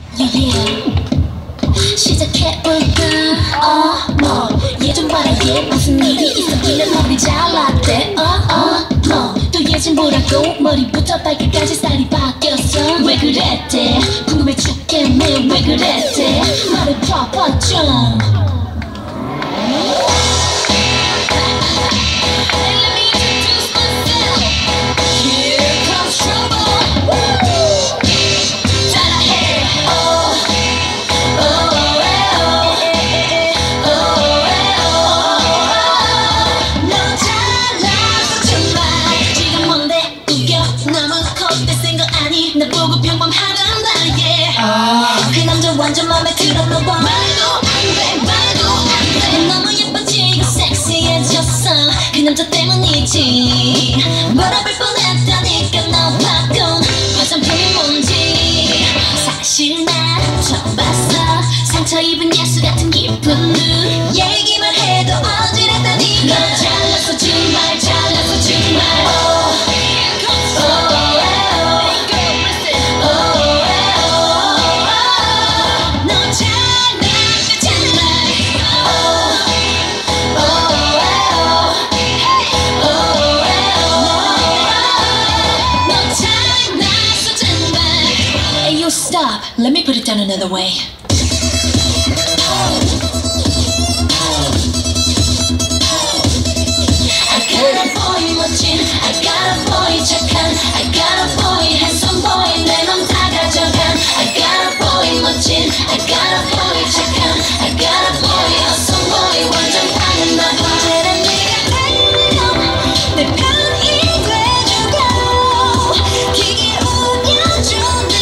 시작해볼까 뭐 예전보다 무슨 일이 있었길래 머리 잘랐대 또 예전보다고 머리부터 발끝까지 스타일이 바뀌었어 왜 그랬대 궁금해 죽겠네 왜 그랬대 말해봐봐 좀 나보고 평범하단다 yeah. 그 남자 완전 맘에 들었나 봐 말도 안돼 너무 예뻐지고 섹시해졌어 그 남자 때문이지 바라볼 뻔했다니까 너 바꾼 화장품이 뭔지 사실 나 처음 봤어 상처 입은 야수 같은 기쁜 눈 얘기만 해도 어지럽다니 너 잘났어 정말 잘났어 정말 Stop. Let me put it down another way. I got a boy 멋진, I got a boy 착한, I got a boy handsome boy 내 맘 다 가져간. I got a boy 멋진, I got a boy 착한, I got a boy awesome boy 완전 반했나 봐. 이제는 네가 달려 내 편이 돼주고 기길 우겨주는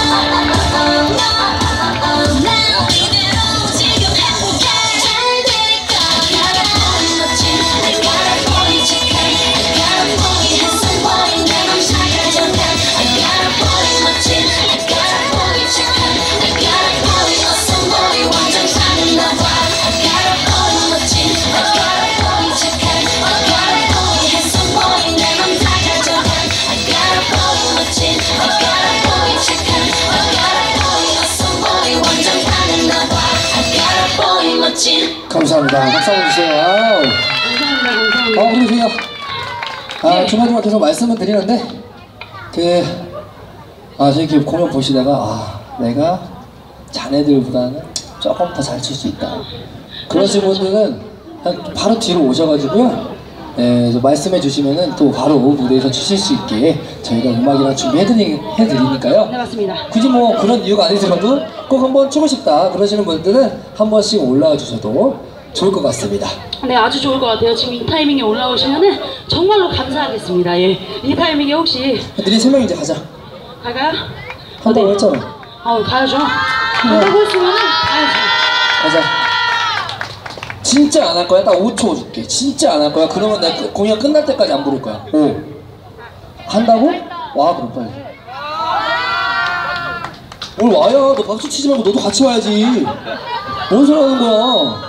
감사합니다. 박수 한번 주세요. 감사합니다. 그리고 제가 조마조마 계속 말씀을 드리는데 저희 공연 보시다가 내가 자네들보다는 조금 더 잘 출 수 있다 그러신 분들은 바로 뒤로 오셔가지고요 말씀해 주시면은 또 바로 무대에서 추실 수 있게 저희가 음악이랑 준비해드리니까요. 네, 맞습니다. 굳이 뭐 그런 이유가 아니더라도 꼭 한번 추고 싶다 그러시는 분들은 한 번씩 올라와 주셔도 좋을 것 같습니다. 네, 아주 좋을 것 같아요. 지금 이 타이밍에 올라오시면은 정말로 감사하겠습니다. 예, 이 타이밍에 혹시 우리 3명 이제 가자. 가가? 한다고 했잖아. 가야죠. 한다고 했으면은 가야죠. 가자. 진짜 안 할 거야? 딱 5초 줄게. 진짜 안 할 거야? 그러면 나 공연 끝날 때까지 안 부를 거야. 5. 한다고? 와, 그럼 빨리. 뭘 와야? 너 박수 치지 말고 너도 같이 와야지. 뭔 소리 하는 거야?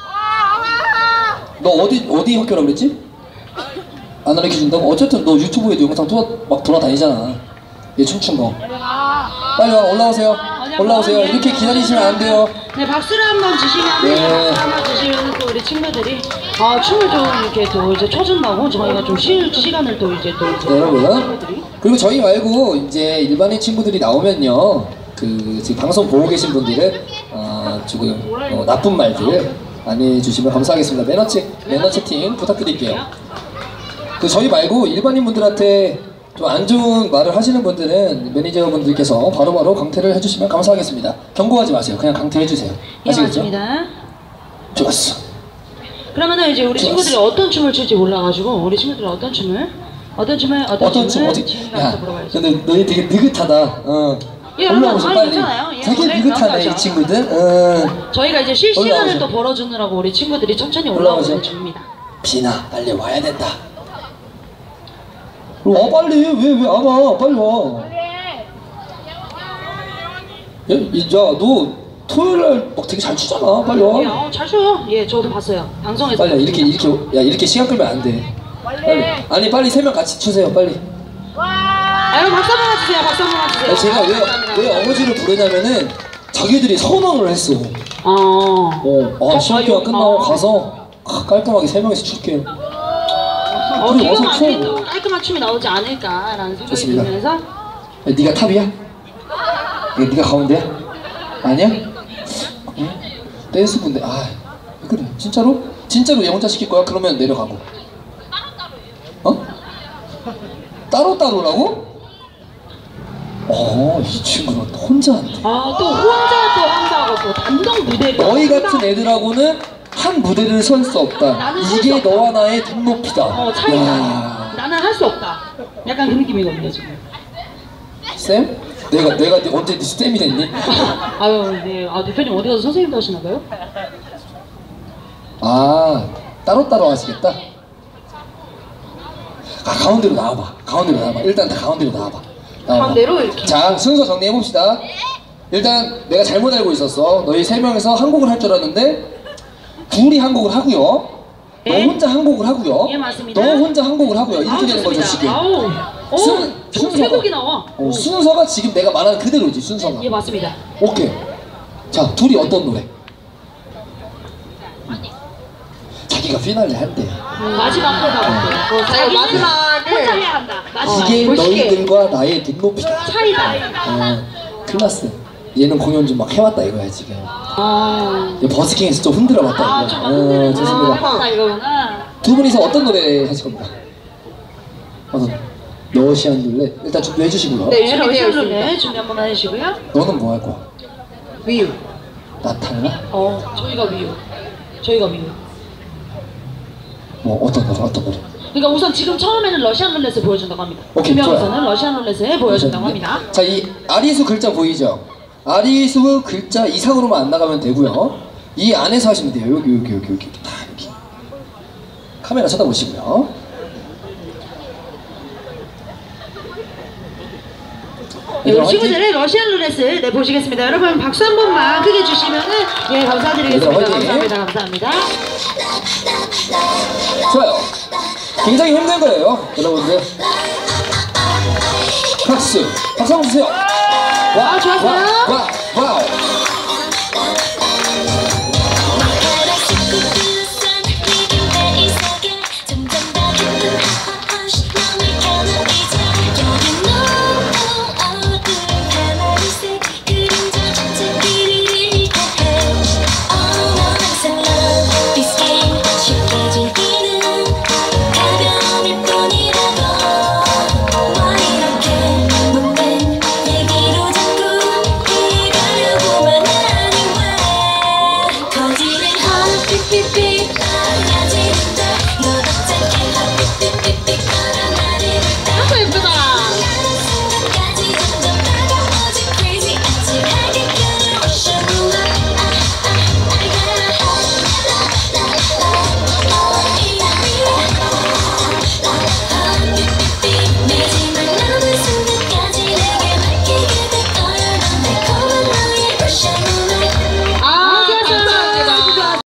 너 어디 학교라 그랬지? 안 가르쳐준다고? 어쨌든 너 유튜브에도 영상 막 돌아다니잖아. 얘 춤춘 거. 빨리 와, 올라오세요. 올라오세요. 이렇게 기다리시면 안 돼요. 네, 박수를 한번 주시면, 네. 박수 한번 주시면 또 우리 친구들이 춤을 좀 이렇게 또 이제 춰준다고 저희가 좀 시간을 또 이제 또 네, 여러분. 그리고 저희 말고 이제 일반인 친구들이 나오면요, 지금 방송 보고 계신 분들은 조금 나쁜 말들 안 해주시면 감사하겠습니다. 매너 채팅 부탁드릴게요. 저희 말고 일반인 분들한테 좀 안 좋은 말을 하시는 분들은 매니저분들께서 바로바로 강퇴를 해주시면 감사하겠습니다. 경고하지 마세요. 그냥 강퇴해주세요. 아시겠죠? 예, 맞습니다. 좋았어. 그러면은 이제 우리 친구들이 어떤 춤을 출지 몰라가지고 우리 친구들이 어떤 춤 야, 근데 너희 되게 느긋하다. 예, 올라오셔 빨리. 괜찮아요. 예, 되게 느긋하네 이 친구들. 저희가 이제 실시간을 올라오셔. 또 벌어주느라고 우리 친구들이 천천히 올라오셔 줍니다. 비나 빨리 와야 된다. 와 빨리. 왜 안 와? 빨리 와. 야, 너 토요일날 막 되게 잘 추잖아. 빨리 와. 잘 춰요. 예, 저도 봤어요. 방송에서. 빨리 이렇게 시간 끌면 안 돼. 빨리. 빨리 3명 같이 추세요. 빨리. 여러분 박수 한번 주세요. 박수 한번 주세요. 제가 왜 어거지를 부르냐면은 자기들이 선언을 했어. 시험기가 끝나고 가서 깔끔하게 3명이서 출게. 지금 안에도 깔끔한 춤이 나오지 않을까라는 생각이 좋습니다. 들면서 네가 탑이야? 네가 가운데야? 아니야? 응? 댄스분데 왜 그래? 진짜로? 진짜로 얘 혼자 시킬 거야? 그러면 내려가고. 따로따로라고? 이 친구는 혼자 한대. 또 혼자 또 한다고 또 단독 무대를 너희 같은 애들하고는 한 무대를 설 수 없다. 나는 설수 이게 없다. 너와 나의 눈높이다. 차이가 야. 나는 할 수 없다. 약간 그 느낌이거든요 지금. 쌤? 내가 언제 네 쌤이 됐니? 네. 대표님 어디 가서 선생님도 하시나 봐요? 따로따로 하시겠다? 가운데로 나와봐. 일단 다 가운데로 나와봐. 가운데로 이렇게. 자, 순서 정리해봅시다. 일단 내가 잘못 알고 있었어. 너희 3명에서 한 곡을 할 줄 알았는데 둘이 한 곡을 하고요. 너 네. 혼자 한 곡을 하고요. 예, 맞습니다. 너 혼자 한 곡을 하고요. 이렇게 되는 거죠 지금. 총 3곡이 나와. 순서가 지금 내가 말하는 그대로지 순서가. 예, 맞습니다. 오케이. 자, 둘이 어떤 노래? 자기가 피날레 할때 마지막 거다. 자기는 혼자 해야 한다. 이게 너희들과 나의 눈높이다. 차이다. 클라스. 얘는 공연 좀 막 해왔다 이거야 지금. 얘 버스킹에서 좀 흔들어봤다 이거. 좋습니다. 이거구나. 두 분이서 어떤 노래 하실 겁니까? 러시안 룰렛 일단 준비해 주시고요. 네, 준비되어 있습니다. 준비 한번 해주시고요. 너는 뭐 할 거야? 위유. 나타나? 저희가 위유. 뭐 어떤 노래? 그러니까 우선 지금 처음에는 러시안 룰렛을 보여준다고 합니다. 오케이, 김영우서는 러시안 룰렛을 보여준다고 합니다. 자, 이 아리수 글자 보이죠? 아리수 글자 이상으로만 안 나가면 되고요. 이 안에서 하시면 돼요. 여기 다 여기. 카메라 쳐다보시고요. 우리 친구들의 러시안 룰렛을 보시겠습니다. 여러분 박수 한 번만 크게 주시면은 감사드리겠습니다. 감사합니다. 좋아요. 굉장히 힘든 거예요, 여러분들. 박수 한번 주세요. 좋았어요. 와우.